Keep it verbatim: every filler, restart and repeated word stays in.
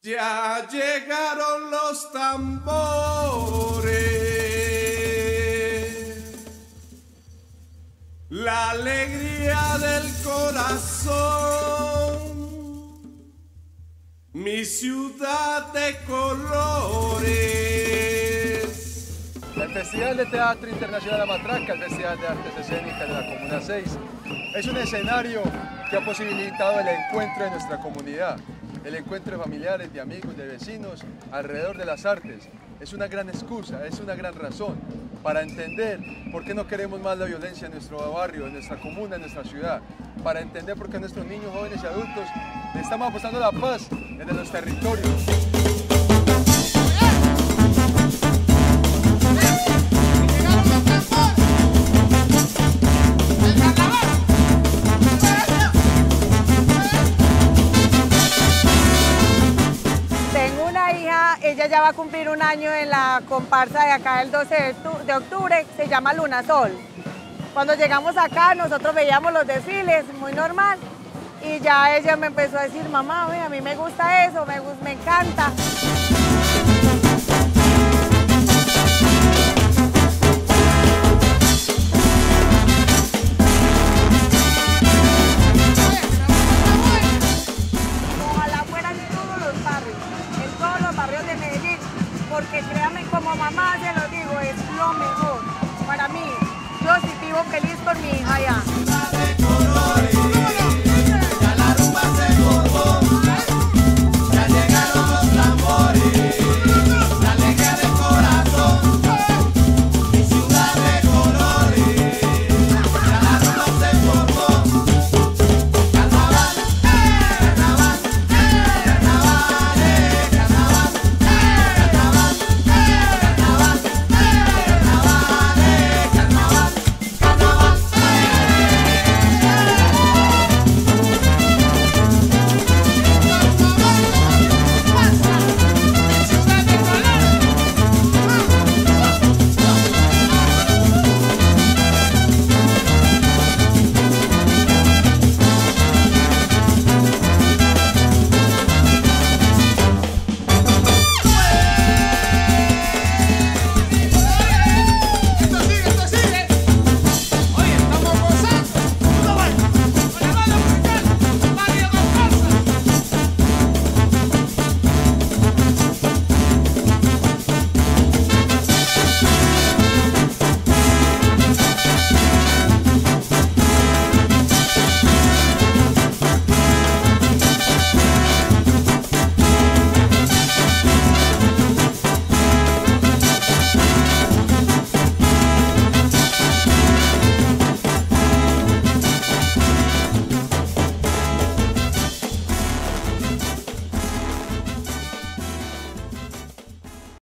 Ya llegaron los tambores, la alegría del corazón, mi ciudad de colores. El Festival de Teatro Internacional La Matraca, el Festival de Artes Escénicas de la Comuna seis, es un escenario que ha posibilitado el encuentro de nuestra comunidad, el encuentro de familiares, de amigos, de vecinos, alrededor de las artes. Es una gran excusa, es una gran razón para entender por qué no queremos más la violencia en nuestro barrio, en nuestra comuna, en nuestra ciudad, para entender por qué nuestros niños, jóvenes y adultos le estamos apostando la paz en los territorios. Ella ya va a cumplir un año en la comparsa de acá el doce de octubre, se llama Luna Sol. Cuando llegamos acá nosotros veíamos los desfiles, muy normal, y ya ella me empezó a decir, mamá, ve, a mí me gusta eso, me, me encanta. Porque créanme, como mamá se lo digo, es lo mejor para mí. Yo sí vivo feliz por mi hija ya.